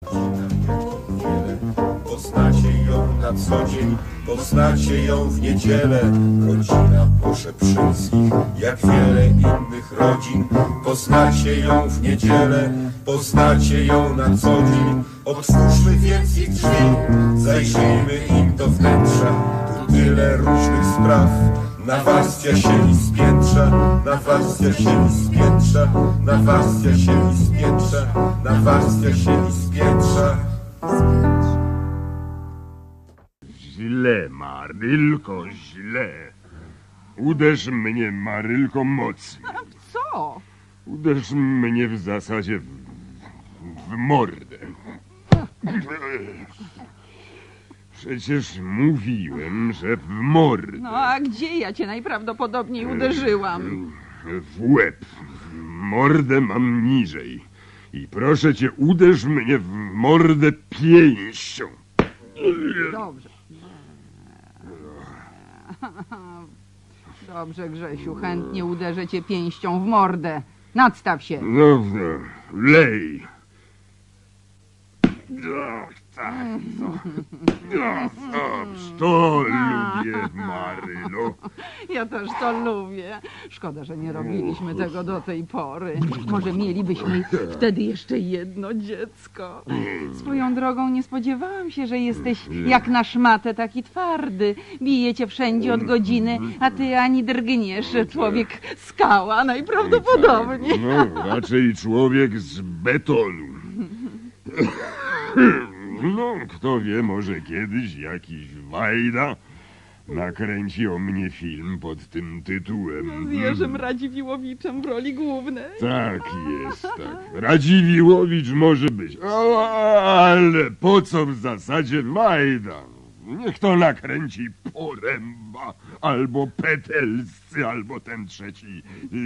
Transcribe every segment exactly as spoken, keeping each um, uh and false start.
Poznacie ją na co dzień, poznacie ją w niedzielę. Rodzina Poszeprzyńskich, jak wiele innych rodzin. Poznacie ją w niedzielę, poznacie ją na co dzień. Otwórzmy więc ich drzwi, zajrzyjmy im do wnętrza. Tu tyle różnych spraw, nawarstwia się i spiętrza, nawarstwia się i spiętrza, nawarstwia się i spiętrza, nawarstwia się i spiętrza. Źle, Marylko, źle. Uderz mnie, Marylko, mocno. Co? Uderz mnie w zasadzie w, w mordę. Przecież mówiłem, że w mordę. No a gdzie ja cię najprawdopodobniej uderzyłam? W łeb. W mordę mam niżej. I proszę cię, uderz mnie w mordę pięścią. Dobrze. Dobrze, Grzesiu, chętnie uderzę cię pięścią w mordę. Nadstaw się. No, no, lej. Ach, tak, to. Ach, dobrze, to lubię, Marylo. Ja też to lubię. Szkoda, że nie robiliśmy tego do tej pory. Może mielibyśmy wtedy jeszcze jedno dziecko. Swoją drogą nie spodziewałam się, że jesteś jak na szmatę taki twardy. Bije cię wszędzie od godziny, a ty ani drgniesz. Człowiek skała najprawdopodobniej. No, raczej człowiek z betonu. No, kto wie, może kiedyś jakiś wajda nakręci o mnie film pod tym tytułem. Z Jerzym Radziwiłowiczem w roli głównej. Tak jest, tak. Radziwiłowicz może być. O, ale po co w zasadzie wajda? Niech to nakręci Poręba, albo Petelscy, albo ten trzeci.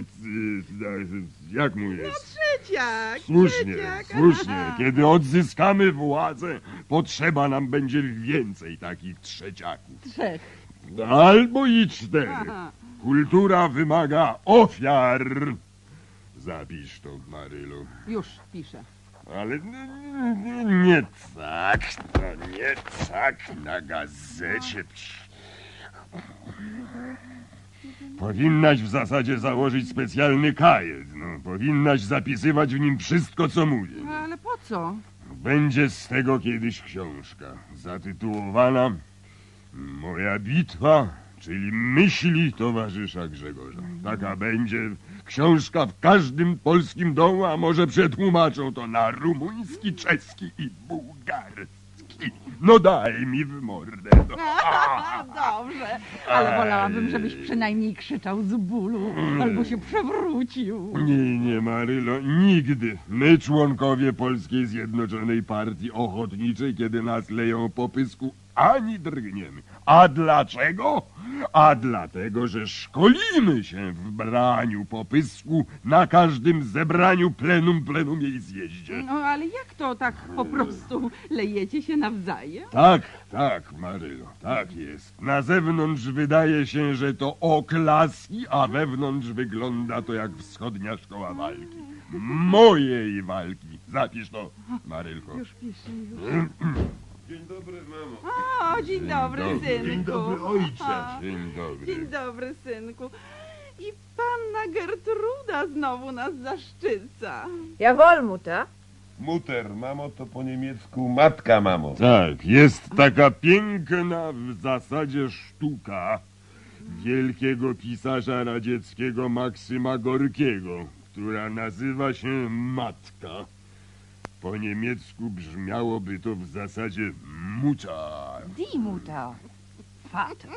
Jak mu jest? No trzeciak. Słusznie, trzeciak. słusznie. Kiedy odzyskamy władzę, potrzeba nam będzie więcej takich trzeciaków. Trzech. Albo i cztery. Aha. Kultura wymaga ofiar. Zapisz to, Marylu. Już piszę. Ale nie, nie tak, to nie tak na gazecie. Powinnaś w zasadzie założyć specjalny kajet. No, powinnaś zapisywać w nim wszystko, co mówię. Ale po co? Będzie z tego kiedyś książka zatytułowana Moja bitwa, czyli myśli towarzysza Grzegorza. Taka będzie książka w każdym polskim domu, a może przetłumaczą to na rumuński, czeski i bułgarski. No daj mi w mordę. No. Dobrze, ale wolałabym, żebyś przynajmniej krzyczał z bólu albo się przewrócił. Nie, nie, Marylo, nigdy. My, członkowie Polskiej Zjednoczonej Partii Ochotniczej, kiedy nas leją po pysku, ani drgniemy. A dlaczego? A dlatego, że szkolimy się w braniu po pysku na każdym zebraniu plenum, plenumie i zjeździe. No ale jak to tak po prostu lejecie się nawzajem? Tak, tak, Marylo, tak jest. Na zewnątrz wydaje się, że to oklaski, a wewnątrz wygląda to jak wschodnia szkoła walki. Mojej walki. Zapisz to, Marylko. Już piszę, już. Dzień dobry, mamo. O, dzień dobry, dobry. synku. Dzień dobry, ojcze. A, Dzień dobry. Dzień dobry, synku. I panna Gertruda znowu nas zaszczyca. Jawohl, Mutter. Mutter, mamo, to po niemiecku matka, mamo. Tak, jest taka piękna w zasadzie sztuka wielkiego pisarza radzieckiego Maksyma Gorkiego, która nazywa się Matka. Po niemiecku brzmiałoby to w zasadzie Mutter. Die Mutter. Vater.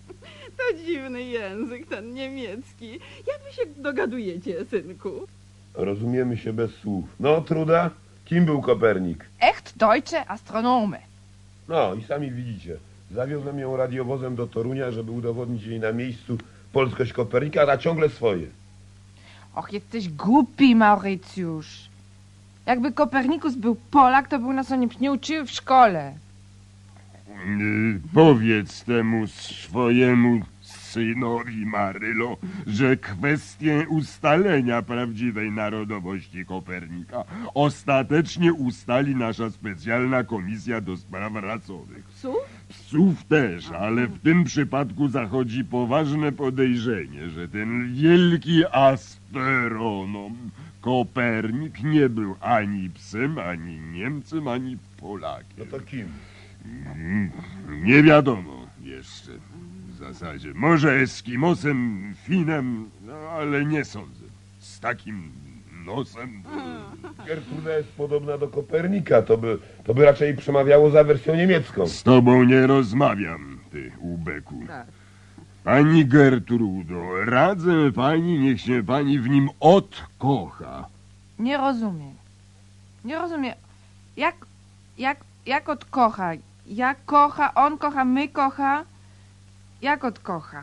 To dziwny język, ten niemiecki. Jak wy się dogadujecie, synku? Rozumiemy się bez słów. No, Truda, kim był Kopernik? Echt deutsche Astronome. No i sami widzicie. Zawiozłem ją radiowozem do Torunia, żeby udowodnić jej na miejscu polskość Kopernika, a ta ciągle swoje. Och, jesteś głupi, Mauritiusz. Jakby Kopernikus był Polak, to był nas o nim nie uczył w szkole. Yy, powiedz temu swojemu synowi, Marylo, że kwestię ustalenia prawdziwej narodowości Kopernika ostatecznie ustali nasza specjalna komisja do spraw rasowych. Psów? Psów też, ale w tym przypadku zachodzi poważne podejrzenie, że ten wielki astronom Kopernik nie był ani psem, ani Niemcem, ani Polakiem. No to kim? Mm, Nie wiadomo jeszcze w zasadzie. Może Eskimosem, Finem, no, ale nie sądzę. Z takim nosem... Gertruda jest podobna do Kopernika, to by, to by raczej przemawiało za wersją niemiecką. Z tobą nie rozmawiam, ty ubeku. Tak. Pani Gertrudo, radzę pani, niech się pani w nim odkocha. Nie rozumiem. Nie rozumiem. Jak, jak, jak odkocha? Jak kocha, on kocha, my kocha? Jak odkocha?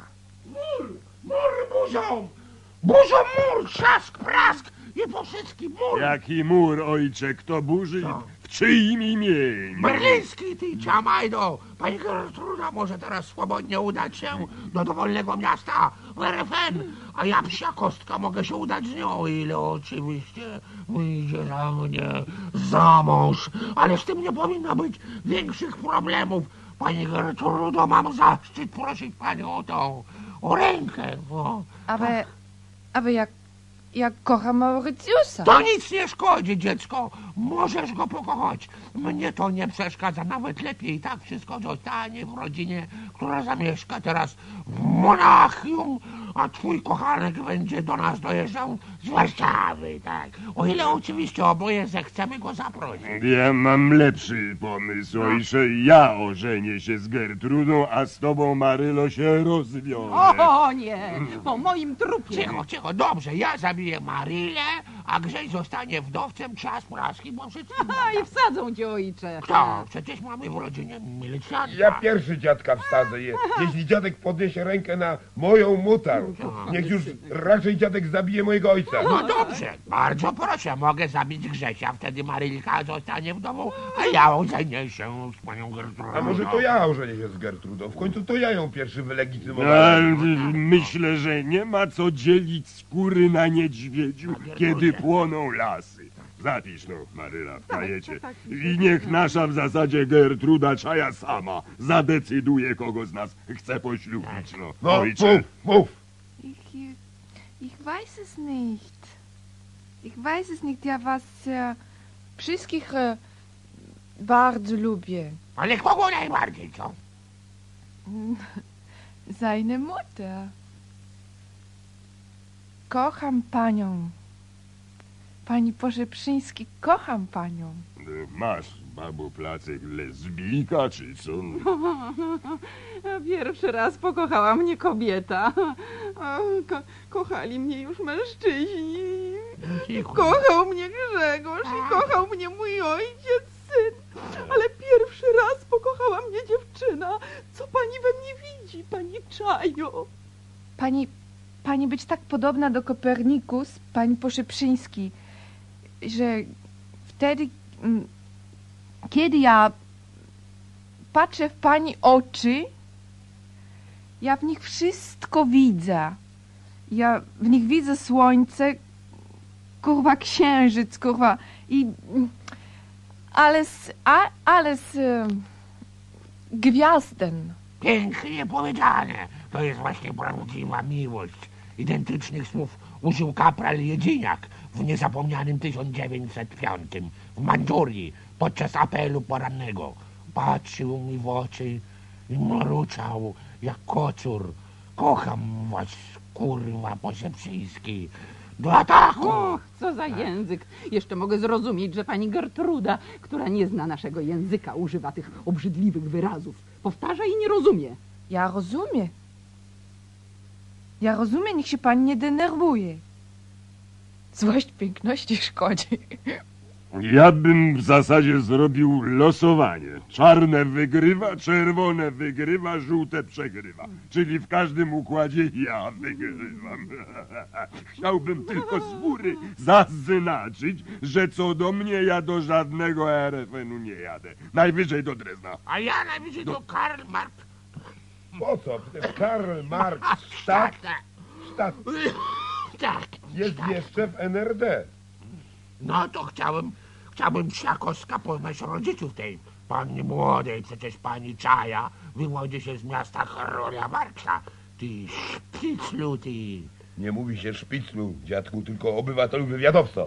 Mur burzą! Burzą mur, trzask, prask i po wszystkim mur! Jaki mur, ojcze, kto burzy? W czyim imieniu? Berliński, ty ciamajdo! Pani Gertruda może teraz swobodnie udać się do dowolnego miasta w R F N, a ja, psia kostka, mogę się udać z nią, o ile oczywiście wyjdzie za mnie za mąż. Ale z tym nie powinno być większych problemów. Pani Gertrudo, mam zaszczyt prosić panią o tą, o rękę. O. Ale, ale jak, jak kocha Mauritiusa. To nic nie szkodzi, dziecko. Możesz go pokochać. Mnie to nie przeszkadza. Nawet lepiej tak wszystko zostanie w rodzinie, która zamieszka teraz w Monachium, a twój kochanek będzie do nas dojeżdżał z Warszawy, tak. O ile oczywiście oboje zechcemy go zaprosić. Ja mam lepszy pomysł, ojcze. Ja ożenię się z Gertrudą, a z tobą, Marylo, się rozwiążę. O nie, po moim trupie. Cicho, cicho, dobrze. Ja zabiję Marylę, a Grześ zostanie wdowcem, czas, praski, bo wszystkim. A i wsadzą cię, ojcze. Kto? Przecież mamy w rodzinie milicjanta. Ja pierwszy dziadka wsadzę. Je. Jeśli dziadek podniesie rękę na moją mutę, niech już raczej dziadek zabije mojego ojca. No dobrze, bardzo proszę, mogę zabić Grzesia, wtedy Marylka zostanie wdową, a ja ożenię się z panią Gertrudą. A może to ja ożenię się z Gertrudą? W końcu to ja ją pierwszy A, wylegitymowałem. myślę, że nie ma co dzielić skóry na niedźwiedziu, kiedy płoną lasy. Zapisz no, Maryla, w kajecie. I niech nasza w zasadzie Gertruda Czaja sama zadecyduje, kogo z nas chce poślubić, no. No, Ojcze. mów, mów. Ich, ich weiß es nicht. Ich weiß es nicht. Ja was äh, wszystkich äh, bardzo lubię. Ale kogo najbardziej, co? Seine Mutter. Kocham panią. Pani Poszeprzyński, kocham panią. Masz, babo Placek, lesbijka, czy co? Pierwszy raz pokochała mnie kobieta. A, Ko kochali mnie już mężczyźni. Cicho. Kochał mnie Grzegorz i kochał mnie mój ojciec, syn. Ale pierwszy raz pokochała mnie dziewczyna. Co pani we mnie widzi, pani Czajo? Pani, pani być tak podobna do Kopernikus, pani Poszeprzyński, że wtedy, mm, kiedy ja patrzę w pani oczy, ja w nich wszystko widzę. Ja w nich widzę słońce, kurwa księżyc, kurwa i alles, a, alles e, gwiazden. Pięknie powiedziane. To jest właśnie prawdziwa miłość. Identycznych słów użył kapral Jedziniak w niezapomnianym tysiąc dziewięćset piątym w Mandżurii podczas apelu porannego. Patrzył mi w oczy i mruczał jak kocur. Kocham was, kurwa, Poszeprzyński. Do ataku! Och, co za język. Jeszcze mogę zrozumieć, że pani Gertruda, która nie zna naszego języka, używa tych obrzydliwych wyrazów. Powtarza i nie rozumie. Ja rozumiem. Ja rozumiem, niech się pani nie denerwuje. Złość piękności szkodzi. Ja bym w zasadzie zrobił losowanie. Czarne wygrywa, czerwone wygrywa, żółte przegrywa. Czyli w każdym układzie ja wygrywam. Chciałbym tylko z góry zaznaczyć, że co do mnie ja do żadnego R F N-u nie jadę. Najwyżej do Drezna. A ja najwyżej do Karl Marx. Po co? Przecież Karl Marx sztat, sztat Tak. jest jeszcze w N R D. No to chciałem, chciałbym psia kostka poznać rodziców tej panny młodej. Przecież pani Czaja wywodzi się z miasta Karola Marksa. Ty szpiclu, ty. Nie mówi się szpiclu, dziadku, tylko obywatelu wywiadowco.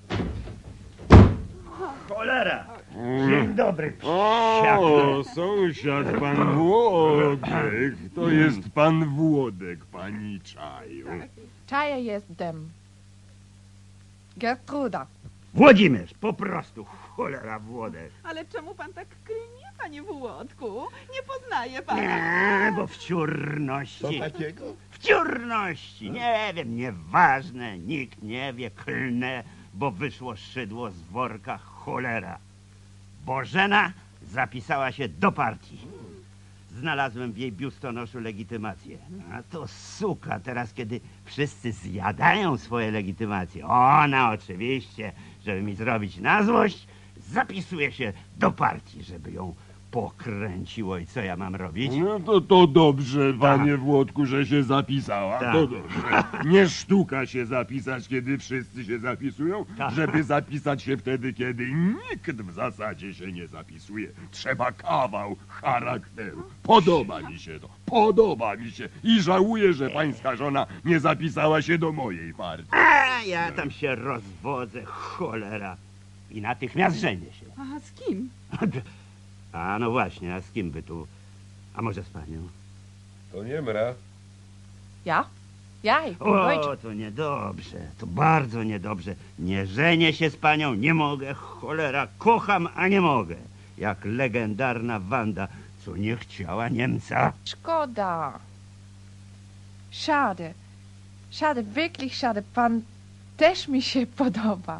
Cholera! Dzień dobry, O, sąsiad, pan Włodek. To jest pan Włodek, pani Czaju. Czaja jestem. Gertruda. Włodzimierz, po prostu, cholera Włodek. Ale czemu pan tak klnie, panie Włodku? Nie poznaje pana. Nie, bo wciurności. Co takiego? Wciurności, nie wiem, nieważne, nikt nie wie, klnę, bo wyszło szydło z worka, cholera. Bożena zapisała się do partii. Znalazłem w jej biustonoszu legitymację. A to suka, teraz kiedy wszyscy zjadają swoje legitymacje, ona oczywiście, żeby mi zrobić na złość, zapisuje się do partii, żeby ją pokręciło. I co ja mam robić? No to, to dobrze, panie Włodku, że się zapisała. Tak. To dobrze. Nie sztuka się zapisać, kiedy wszyscy się zapisują, Tak. żeby zapisać się wtedy, kiedy nikt w zasadzie się nie zapisuje. Trzeba kawał charakteru. Podoba mi się to. Podoba mi się. I żałuję, że pańska żona nie zapisała się do mojej partii. A ja tam się rozwodzę, cholera. I natychmiast żenię się. A z kim? A no właśnie, a z kim by tu? A może z panią? To nie mra. Ja? Jaj, Deutsch. O, to niedobrze, to bardzo niedobrze. Nie żenię się z panią, nie mogę, cholera, kocham, a nie mogę. Jak legendarna Wanda, co nie chciała Niemca. Szkoda. Schade. Schade, wirklich schade. Pan też mi się podoba.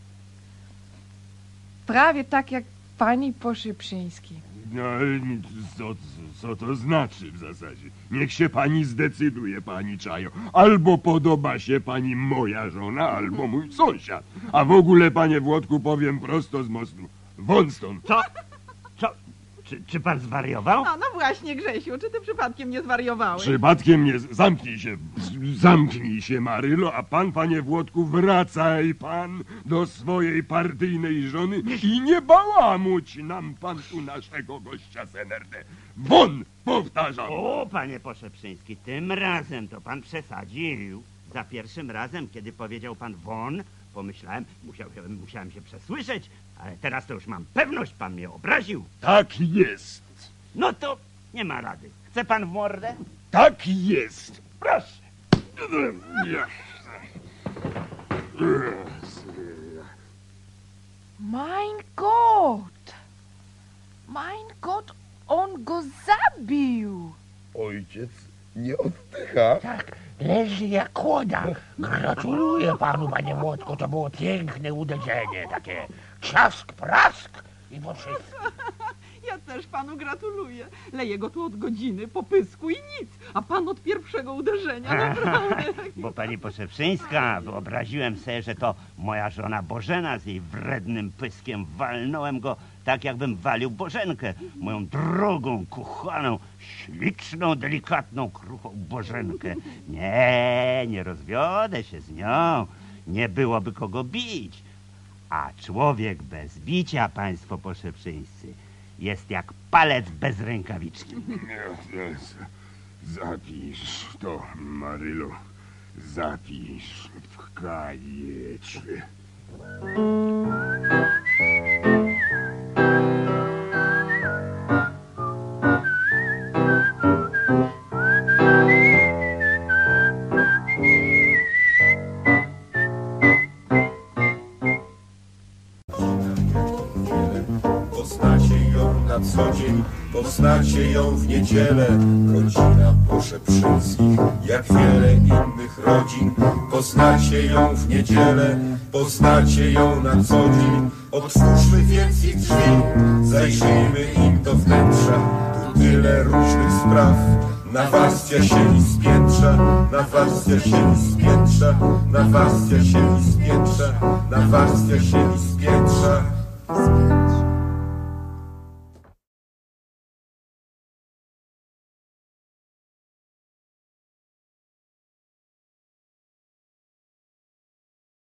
Prawie tak jak pani Poszypszyński. No, ale co, co to znaczy w zasadzie? Niech się pani zdecyduje, pani Czajo. Albo podoba się pani moja żona, albo mój sąsiad. A w ogóle, panie Włodku, powiem prosto z mostu. Won stąd. Co? Co? Czy, czy pan zwariował? No, no właśnie, Grzesiu, czy ty przypadkiem nie zwariowałeś? Przypadkiem nie... Zamknij się, zamknij się, Marylo, a pan, panie Włodku, wracaj pan do swojej partyjnej żony i nie bałamuć nam pan tu naszego gościa z N R D. Won, powtarzam. O, panie Poszeprzyński, tym razem to pan przesadził. Za pierwszym razem, kiedy powiedział pan won, pomyślałem, musiałem, musiałem się przesłyszeć, ale teraz to już mam pewność, pan mnie obraził. Tak jest, No to nie ma rady. Chce pan w mordę? tak jest. Proszę. Ja. Mein Gott! Mein Gott, on go zabił! Ojciec nie oddycha. Tak, leży jak kłoda. Gratuluję panu, panie Włodku, to było piękne uderzenie. Takie trzask, prask i po wszystkim. Ja też panu gratuluję. Leję go tu od godziny, po pysku i nic. A pan od pierwszego uderzenia, naprawdę. Bo pani Poszeprzyńska, wyobraziłem sobie, że to moja żona Bożena z jej wrednym pyskiem. Walnąłem go tak, jakbym walił Bożenkę. Moją drogą, kochaną, śliczną, delikatną, kruchą Bożenkę. Nie, nie rozwiodę się z nią. Nie byłoby kogo bić. A człowiek bez bicia, państwo Poszeprzyńscy, jest jak palec bez rękawiczki. Zapisz to, Marylo. Zapisz w kajecie. Poznacie ją na co dzień, poznacie ją w niedzielę. Rodzina Poszeprzyńskich, jak wiele innych rodzin. Poznacie ją w niedzielę, poznacie ją na co dzień. Otwórzmy więc ich drzwi, zajrzyjmy im do wnętrza. Tu tyle różnych spraw, nawarstwia się i spiętrza, nawarstwia się i spiętrza, nawarstwia się i spiętrza, nawarstwia się i spiętrza.